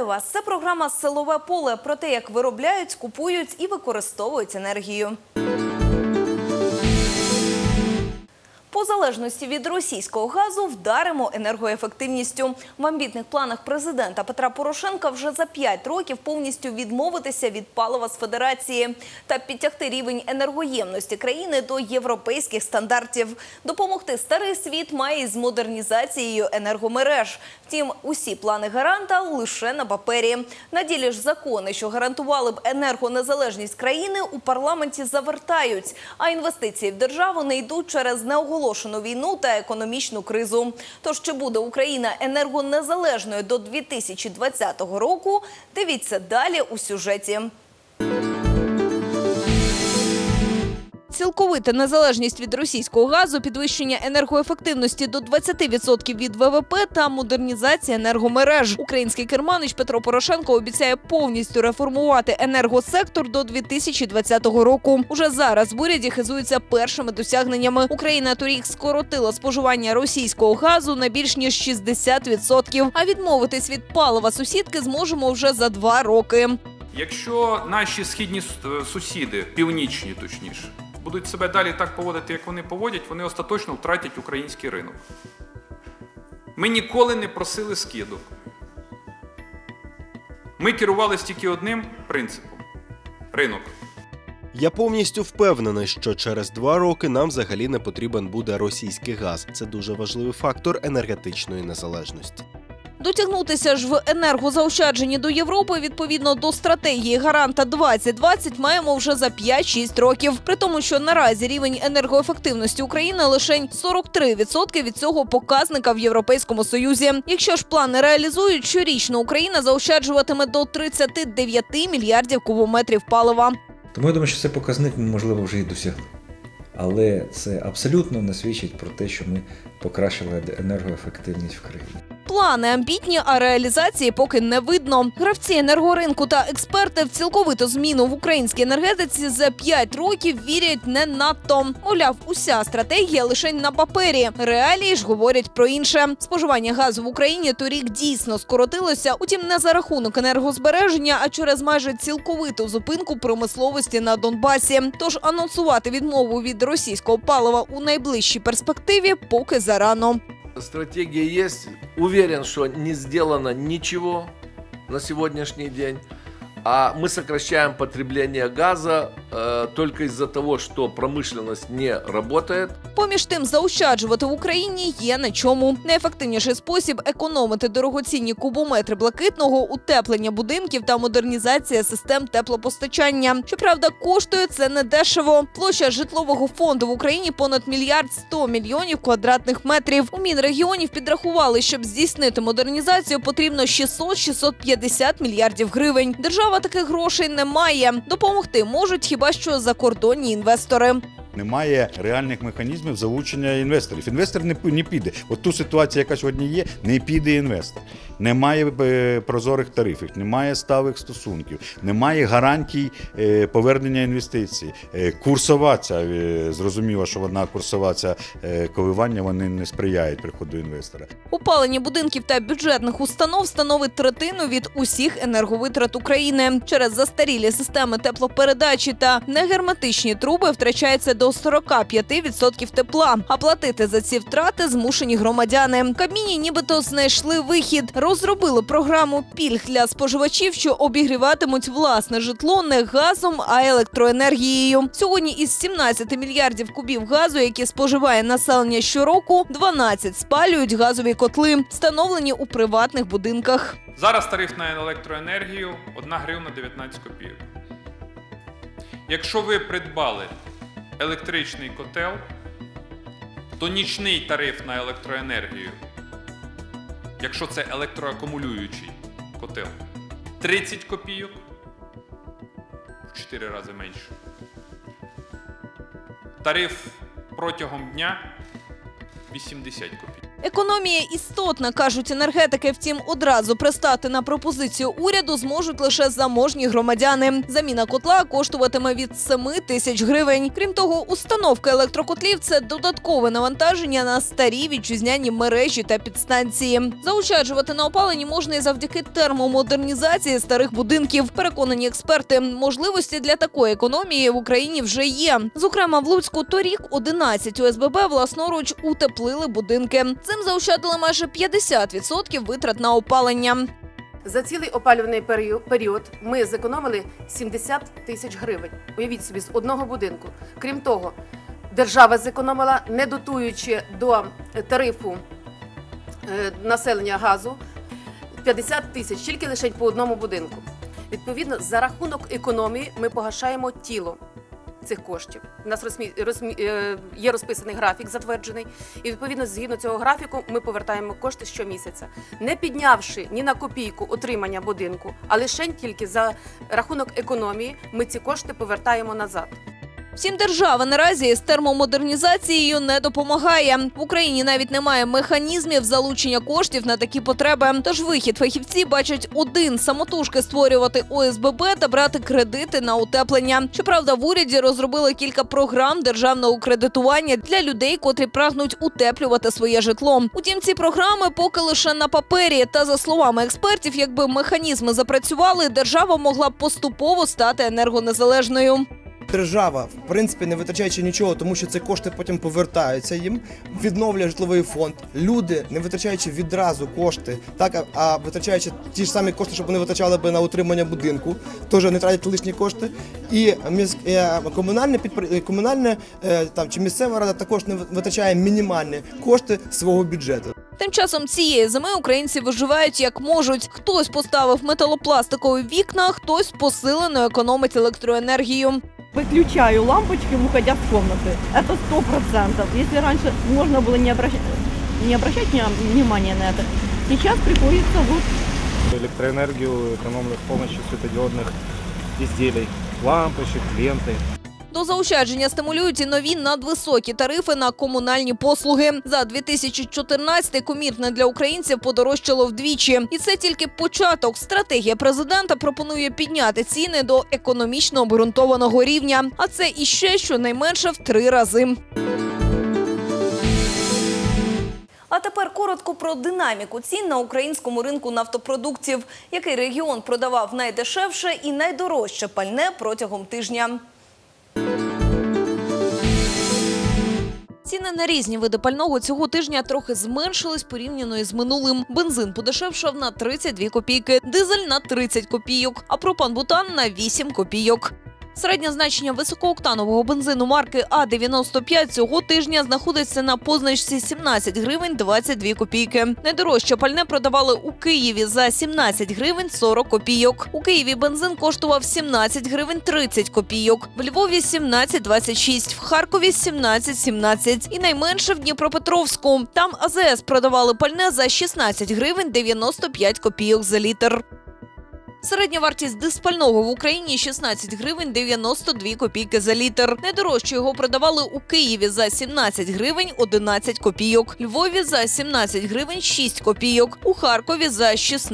вас! Це програма «Силове поле» про те, як виробляють, купують і використовують енергію. По залежності від російського газу вдаримо енергоефективністю. В амбітних планах президента Петра Порошенка вже за 5 років повністю відмовитися від палива з Федерації та підтягти рівень енергоємності країни до європейських стандартів. Допомогти старий світ має із модернізацією енергомереж. Втім, усі плани гаранта лише на папері. На ділі ж закони, що гарантували б енергонезалежність країни, у парламенті завертають, а інвестиції в державу не йдуть через неоголошену війну та економічну кризу. Тож, чи буде Україна енергонезалежною до 2020 року, дивіться далі у сюжеті. Цілковита незалежність від російського газу, підвищення енергоефективності до 20% від ВВП та модернізація енергомереж. Український керманич Петро Порошенко обіцяє повністю реформувати енергосектор до 2020 року. Уже зараз в уряді хизуються першими досягненнями. Україна торік скоротила споживання російського газу на більш ніж 60%. А відмовитись від палива сусідки зможемо вже за 2 роки. Якщо наші східні сусіди, північні точніше, будуть себе далі так поводити, як вони поводять, вони остаточно втратять український ринок. Ми ніколи не просили скидок. Ми керувалися тільки одним принципом – ринок. Я повністю впевнений, що через 2 роки нам взагалі не потрібен буде російський газ. Це дуже важливий фактор енергетичної незалежності. Дотягнутися ж в енергозаощадженні до Європи відповідно до стратегії «Гаранта 2020» маємо вже за 5-6 років. При тому, що наразі рівень енергоефективності України лише 43% від цього показника в Європейському Союзі. Якщо ж плани реалізують, щорічно Україна заощаджуватиме до 39 мільярдів кубометрів палива. Тому я думаю, що цей показник ми, можливо, вже і досягли. Але це абсолютно не свідчить про те, що ми покращили енергоефективність в країні. Плани амбітні, а реалізації поки не видно. Гравці енергоринку та експерти в цілковиту зміну в українській енергетиці за 5 років вірять не надто. Мовляв, уся стратегія лише на папері. Реалії ж говорять про інше. Споживання газу в Україні торік дійсно скоротилося, утім не за рахунок енергозбереження, а через майже цілковиту зупинку промисловості на Донбасі. Тож анонсувати відмову від російського палива у найближчій перспективі поки зарано. Стратегия есть. Уверен, что не сделано ничего на сегодняшний день. А мы сокращаем потребление газа только из-за того, что промышленность не работает. Поміж тим, заощаджувати в Україні є на чому. Найефективніший спосіб економити дорогоцінні кубометри блакитного – утеплення будинків та модернізація систем теплопостачання. Щоправда, коштує це недешево. Площа житлового фонду в Україні понад 1 мільярд 100 мільйонів квадратних метрів. У Мінрегіонів підрахували, щоб здійснити модернізацію, потрібно 600-650 мільярдів гривень. Держава таких грошей не має. Допомогти можуть хіба що закордонні інвестори. Немає реальних механізмів залучення інвесторів. Інвестор не піде. От ту ситуацію, яка сьогодні є, не піде інвестор. Немає прозорих тарифів, немає сталих стосунків, немає гарантій повернення інвестицій. Курсова ця, зрозуміло, що вона курсова ця коливання, вони не сприяють приходу інвестора. Опалення будинків та бюджетних установ становить третину від усіх енерговитрат України. Через застарілі системи теплопередачі та негерметичні труби втрачається до 45% тепла. А платити за ці втрати змушені громадяни. В Кабміні нібито знайшли вихід. Розробили програму пільг для споживачів, що обігріватимуть власне житло не газом, а електроенергією. Сьогодні із 17 мільярдів кубів газу, які споживає населення щороку, 12 спалюють газові котли, встановлені у приватних будинках. Зараз тариф на електроенергію – 1 гривна 19 копійок. Якщо ви придбали електричний котел, то нічний тариф на електроенергію, якщо це електроакумулюючий котел, 30 копійок, в 4 рази менше. Тариф протягом дня – 80 копійок. Економія істотна, кажуть енергетики. Втім, одразу пристати на пропозицію уряду зможуть лише заможні громадяни. Заміна котла коштуватиме від 7 тисяч гривень. Крім того, установка електрокотлів – це додаткове навантаження на старі вітчизняні мережі та підстанції. Заощаджувати на опаленні можна і завдяки термомодернізації старих будинків. Переконані експерти, можливості для такої економії в Україні вже є. Зокрема, в Луцьку торік 11 ОСББ власноруч утеплили будинки. Цим заощадили майже 50% витрат на опалення. За цілий опалювальний період ми зекономили 70 тисяч гривень. Уявіть собі, з одного будинку. Крім того, держава зекономила, не дотуючи до тарифу населення газу, 50 тисяч, тільки лише по одному будинку. Відповідно, за рахунок економії ми погашаємо тіло цих коштів. У нас є розписаний графік затверджений, і відповідно згідно цього графіку ми повертаємо кошти щомісяця, не піднявши ні на копійку отримання будинку, а лише тільки за рахунок економії ми ці кошти повертаємо назад. Втім, держава наразі з термомодернізацією не допомагає. В Україні навіть немає механізмів залучення коштів на такі потреби. Тож вихід фахівці бачать один – самотужки створювати ОСББ та брати кредити на утеплення. Щоправда, в уряді розробили кілька програм державного кредитування для людей, котрі прагнуть утеплювати своє житло. Утім, ці програми поки лише на папері. Та, за словами експертів, якби механізми запрацювали, держава могла б поступово стати енергонезалежною. Держава, в принципі, не витрачаючи нічого, тому що ці кошти потім повертаються їм, відновлює житловий фонд. Люди, не витрачаючи відразу кошти, так, а витрачаючи ті ж самі кошти, щоб вони витрачали би на утримання будинку, теж не тратять лишні кошти. І комунальне чи місцева рада також не витрачає мінімальні кошти свого бюджету. Тим часом цієї зими українці виживають як можуть. Хтось поставив металопластикові вікна, хтось посилено економить електроенергію. Выключаю лампочки, уходя с комнаты. Это 100%. Если раньше можно было не обращать внимания на это, сейчас приходится вот... Электроэнергию экономлю с помощью светодиодных изделий, лампочек, ленты. До заощадження стимулюють і нові надвисокі тарифи на комунальні послуги. За 2014-й комірне для українців подорожчало вдвічі. І це тільки початок. Стратегія президента пропонує підняти ціни до економічно обґрунтованого рівня. А це іще щонайменше в 3 рази. А тепер коротко про динаміку цін на українському ринку нафтопродуктів. Який регіон продавав найдешевше і найдорожче пальне протягом тижня. Ціни на різні види пального цього тижня трохи зменшились порівняно із минулим. Бензин подешевшав на 32 копійки, дизель на 30 копійок, а пропан-бутан на 8 копійок. Середнє значення високооктанового бензину марки А-95 цього тижня знаходиться на позначці 17 гривень 22 копійки. Найдорожче пальне продавали у Києві за 17 гривень 40 копійок. У Києві бензин коштував 17 гривень 30 копійок, в Львові – 17,26, в Харкові – 17,17 і найменше в Дніпропетровську. Там АЗС продавали пальне за 16 гривень 95 копійок за літр. Середня вартість диспального в Україні – 16 гривень 92 копійки за літр. Найдорожче його продавали у Києві за 17 гривень 11 копійок, Львові за 17 гривень 6 копійок, у Харкові за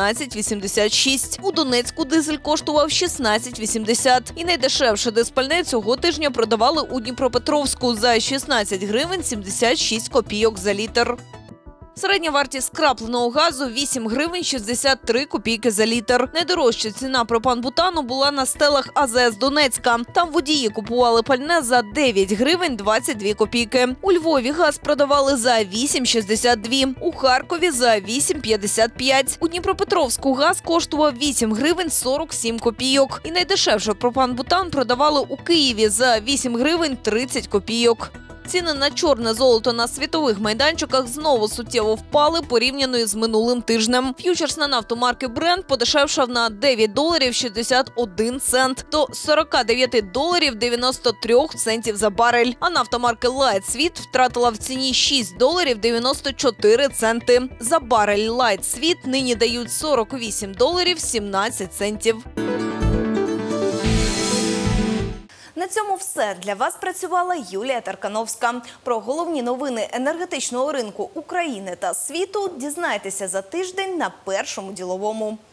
16,86. У Донецьку дизель коштував 16,80. І найдешевше диспальне цього тижня продавали у Дніпропетровську за 16 гривень 76 копійок за літр. Середня вартість скрапленого газу – 8 гривень 63 копійки за літр. Найдорожча ціна пропан-бутану була на стелах АЗС Донецька. Там водії купували пальне за 9 гривень 22 копійки. У Львові газ продавали за 8,62, у Харкові – за 8,55. У Дніпропетровську газ коштував 8 гривень 47 копійок. І найдешевше пропан-бутан продавали у Києві за 8 гривень 30 копійок. Ціни на чорне золото на світових майданчиках знову суттєво впали порівняно із минулим тижнем. Ф'ючерс на нафту марки Brent подешевшав на $9 61 цент до $49 93 центів за барель. А нафта марки Light Sweet втратила в ціні $6 94 центи. За барель Light Sweet нині дають $48 17 центів. На цьому все. Для вас працювала Юлія Таркановська. Про головні новини енергетичного ринку України та світу дізнайтеся за тиждень на Першому діловому.